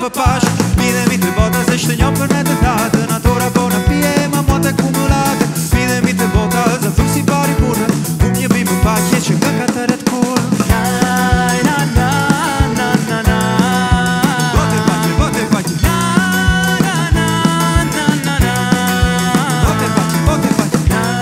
papaș. Mine mi te bota se ștenjam për me të datë. Natura po na pije ma mote kumulate. Mine mi te bota za thuk si pari burë. Unë një bimë pakje që nga katëret kur. Bote pakje, bote pakje. Bote pakje, bote pakje.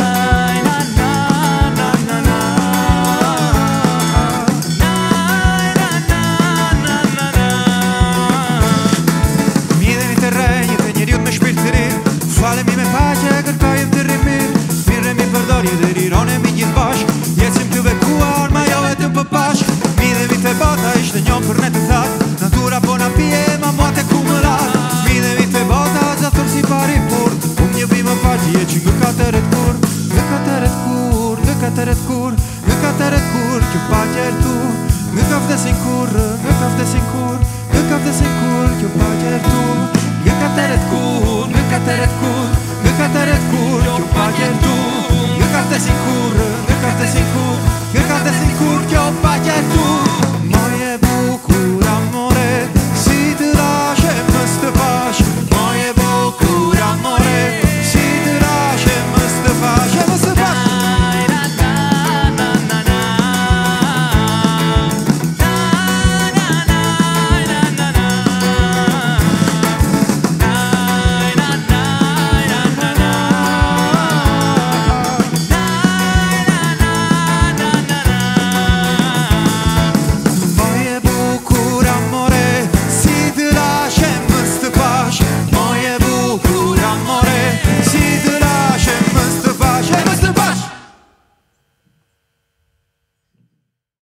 Falemi me faqe, kërkajëm të rrimir. Miremi përdorje dhe rironemi gjithë bashk. Jecim të bekuar, ma jo e të pëpash. Midhemi të bota, ishte njën për ne të thak. Natura po na pije, ma mote ku më rak. Midhemi të bota, zathur si pari pur. Një bimë faqje që nga katëret kur. Nga katëret kur, nga katëret kur. Nga katëret kur, kjo faqe tu. Nga kaftesin kur, nga kaftesin kur. Nga kaftesin kur, kjo faqe tu. Nga katëret kur, nga katëret kur. Nga katëret kur, kjo faqe tu. Nga kaftesin kur, nga kaftesin kur. Nga kaftesin kur, kjo faqe tu.